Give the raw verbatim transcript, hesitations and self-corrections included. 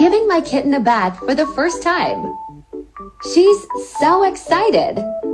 giving my kitten a bath for the first time. She's so excited.